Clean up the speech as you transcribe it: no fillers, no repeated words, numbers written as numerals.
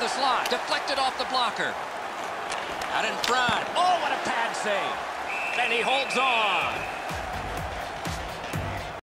The slot, deflected off the blocker. Out in front. Oh, what a pad save. And he holds on.